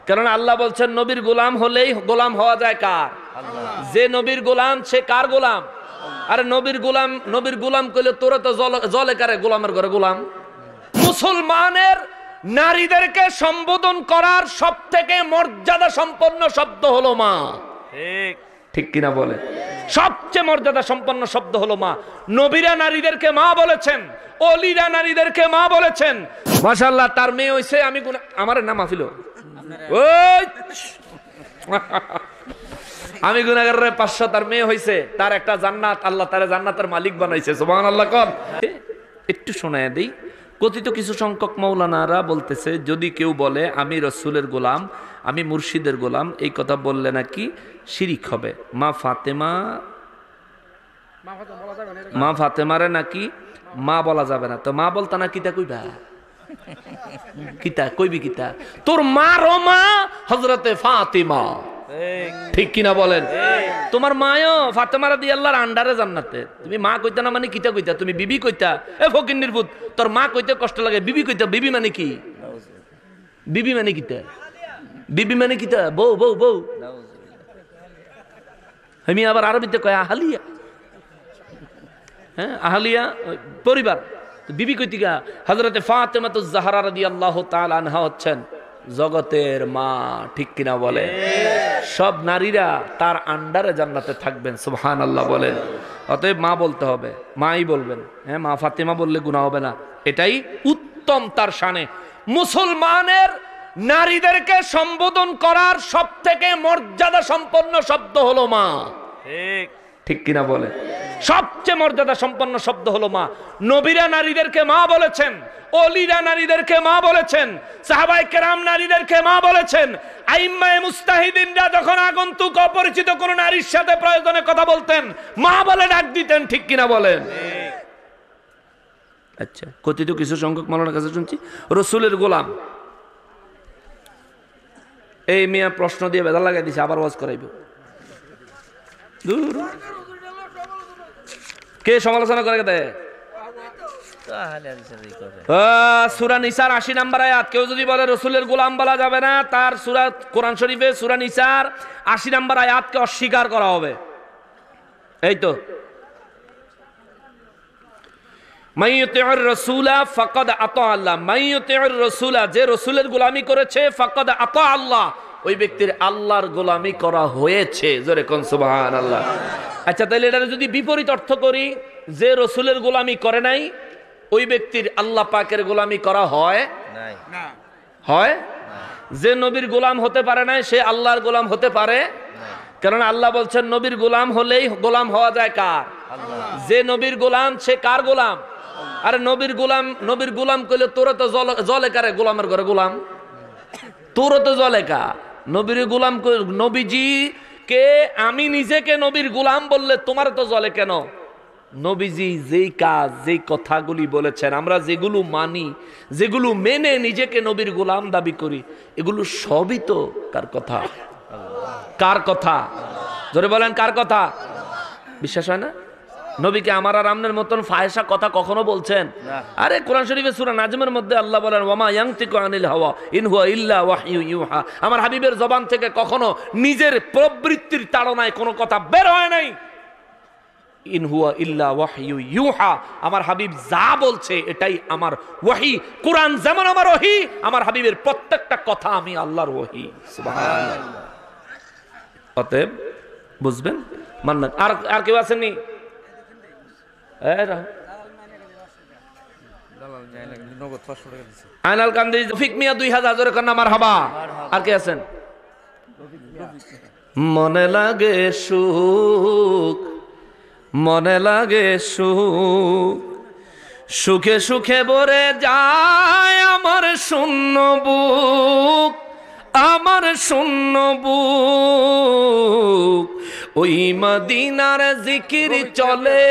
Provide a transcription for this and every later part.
কারণ আল্লাহ বলছেন নবীর গোলাম হলেই গোলাম হওয়া যায় কার? যে নবীর গোলাম সে কার গোলাম? আরে নবীর গোলাম কইলে তোরা তো জলে কারে গোলামের ঘরে গোলাম। মুসলমানের নারীদেরকে সম্বোধন করার সবথেকে মর্যাদা সম্পন্ন শব্দ হলো মা। ঠিক কিনা বলে? সবচেয়ে মর্যাদা সম্পন্ন শব্দ হলো মা। নবীরা নারীদেরকে মা বলেছেন, ওলিরা নারীদেরকে মা বলেছেন। মাশাআল্লাহ, তার মেয়ে হইছে, আমি আমার নাম আফিল, আমি গুনাহগারের 500, তার মেয়ে হইছে, তার একটা জান্নাত, আল্লাহ তার জান্নাতের মালিক বানাইছে। সুবহানাল্লাহ। কোন একটু শোনায় দেই। কথিত কিছু সংখ্যক মাওলানারা বলতেছে যে কেউ বলে আমি রসুলের গোলাম, আমি মুর্শিদের গোলাম, এই কথা বললে নাকি শিরিক হবে। মা ফাতেমারে নাকি মা বলা যাবে না। তো মা বলতা না কিতা কইবা? কিতা কইবি? কিতা তোর মারও মা হযরতে ফাতিমা। ঠিক কিনা বলেন? তোমার মায়ও ফাতেমা রাদিয়াল্লাহর আন্ডারে জান্নাতে। তুমি মা কইতা না মানে কিতা কইতা? তুমি বিবি কইতা? এ ফকিন্নির পুত, তোর মা কইতে কষ্ট লাগে, বিবি কইতা। বিবি মানে কি? বিবি মানে কিতা? বিবি মানে কিতা? বউ বউ বউ। আমি আবার আরবিতে কয় আহালিয়া। হ্যাঁ, আহালিয়া পরিবার। বিবি কইতিকা হযরতে ফাতেমাতুজ জাহরা রাদিয়াল্লাহু তাআলা আনহা হচ্ছেন জগতের মা। ঠিক কিনা বলে? সব নারীরা তার আন্ডারে জান্নাতে থাকবেন। সুবহানাল্লাহ বলেন। অতএব মা বলতে হবে, মাই বলবেন। হ্যাঁ, মা ফাতেমা বললে গুনাহ হবে না, এটাই উত্তম তার শানে। মুসলমানের নারীদেরকে সম্বোধন করার সবথেকে মর্যাদা সম্পন্ন শব্দ হলো মা। ঠিক কিনা বলে? সবচেয়ে মর্যাদা সম্পন্ন শব্দ হলো মা। নবীরা নারীদেরকে মা বলেছেন, ওলিরা নারীদেরকে মা বলেছেন, সাহাবায়ে কেরাম নারীদেরকে মা বলেছেন। আইম্মায়ে মুস্তাহিদিনরা যখন আগন্তুক অপরিচিত কোন নারীর সাথে প্রয়োজনে কথা বলতেন, মা বলে ডাক দিতেন। ঠিক কিনা বলেন? আচ্ছা, কথিত কিছু সংখ্যক মাওলানার কাছে শুনছি রসুলের গোলাম। এই মিয়া প্রশ্ন দিয়ে বেদা লাগাই দিছে, আবার ওয়াজ করাইব। কে সমালোচনা করে দেয়? সূরা নিসার 80 নম্বর আয়াত। কেউ যদি বলে রসুলের গোলাম বলা যাবে না, তার সূরা কোরআন শরীফে সূরা নিসার 80 নম্বর আয়াতকে অস্বীকার করা হবে। এই তো মাইয়ুতিউর রাসূলা ফাকাদ আতা আল্লাহ। মাইয়ুতিউর রাসূলা, যে রাসূলের গোলামি করেছে, ফাকাদ আতা আল্লাহ, ওই ব্যক্তির আল্লাহর গোলামি করা হয়েছে। জোরে কোন সুবহানাল্লাহ। আচ্ছা, তাহলে এটা যদি বিপরীত অর্থ করি, যে রাসূলের গোলামি করে নাই ওই ব্যক্তির আল্লাহ পাকের গোলামি করা হয় না? হয়। যে নবীর গোলাম হতে পারে নাই সে আল্লাহর গোলাম হতে পারে না। কারণ আল্লাহ বলছেন নবীর গোলাম হলেই গোলাম হওয়া যায় কার? যে নবীর গোলাম সে কার গোলাম? আরে নবীর গোলাম কইলে তোরা তো জলে কারে গোলামের ঘরে গোলাম? তোরা তো জলে কা নবীর গোলাম। নবীজি কে আমি নিজেকে নবীর গোলাম বললে তোমার তো জলে কেন? নবীজি যেই কাজ, যেই কথাগুলি বলেছেন, আমরা যেগুলো মানি, যেগুলো মেনে নিজেকে নবীর গোলাম দাবি করি, এগুলো সবই তো কার কথা? কার কথা? জোরে বলেন, কার কথা? বিশ্বাস হয় না? নবীকে আমার আর আমনের মতন ফাহেসা কথা কখনো বলছেন? আরে কোরআন শরীফে সূরা নাজমের মধ্যে আল্লাহ বলেন ওয়ামা ইয়ানতিকু আনিল হাওয়া ইন হুয়া ইল্লা ওয়াহয়ু ইউহা। আমার হাবিবের জবান থেকে কখনো নিজের প্রবৃত্তির তাড়নায় কোনো কথা বের হয় নাই। ইন হুয়া ইল্লা ওয়াহয়ু ইউহা, আমার হাবিব যা বলছে এটাই আমার ওয়াহি। কোরআন যেমন আমার ওয়াহি, আমার হাবিবের প্রত্যেকটা কথা আমি আল্লাহর ওয়াহি। সুবহানাল্লাহ। অতএব বুঝবেন, মানবেন। আর কেউ আসেননি? আইনাল কান্দি, রফিক মিয়া 2000 জোরে কন্যা মারহাবা। আর কে আছেন? মনে লাগে সুখ, মনে লাগে সুখ, সুখে সুখে ভরে যায় আমার শূন্য বুক, আমার শূন্য বুক। ওই মদিনার জিকির চলে,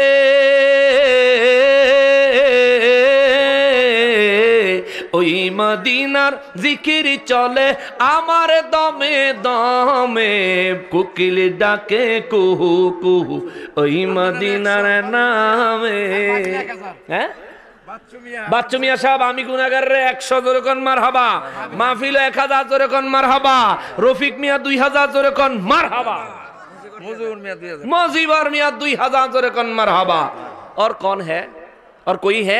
ওই মদিনার জিকির চলে আমার দমে দমে, কোকিল ডাকে কুহু কুহু ওই মদিনার নামে। হ্যাঁ, বাচ্চু মিয়া সাহেব আমি গুনাহগার রে 100 জোরে কোন মারহাবা, মাহফিল 1000 জোরে কোন মারহাবা, রফিক মিয়া 2000 জোরে কোন মারহাবা, मुजीबर मियां 2000 जोरे कौन मरहबा। और कौन है और कोई है?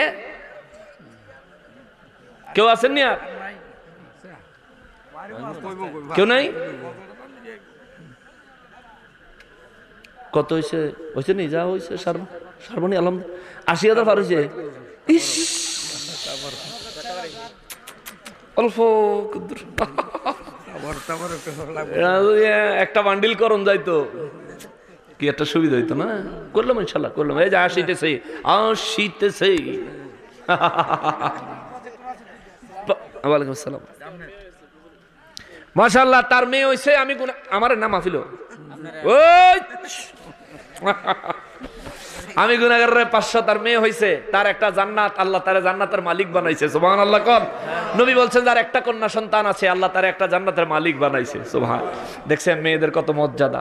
क्यों आसन नहीं आप? क्यों नहीं? কত হইছে? হইছে নি? যা হইছে সর্বনি আলম 80,000 পার হইছে। ইস অল্প কুদুর একটা বান্ডিল করন যাইতো কি একটা সুবিধা হইতো না? করলাম ইনশাল্লাহ করলাম। এই যে আসিতেছে আসিতেছে। ওয়ালাইকুম আসসালাম। মাশাআল্লাহ তার মেয়ে হইছে আমি আমার নাম মাহফিল ওই আমি গুনাহগার রে 500 তার মেয়ে হইছে, তার একটা জান্নাত, আল্লাহ তারে জান্নাতের মালিক বানাইছে। সুবহানাল্লাহ কোন নবী বলছেন যার একটা কন্যা সন্তান আছে আল্লাহ তারে একটা জান্নাতের মালিক বানাইছে। সুবহান। দেখছেন মেয়েদের কত মর্যাদা।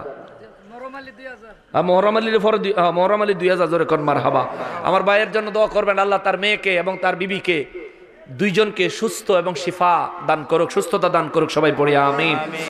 মোহরম আলী 2000 জোরে কোন মারহাবা। আমার ভাইয়ের জন্য দোয়া করবেন আল্লাহ তার মেয়েকে এবং তার বিবিকে দুইজনকে সুস্থ এবং শিফা দান করুক, সুস্থতা দান করুক। সবাই পড়ি আমিন।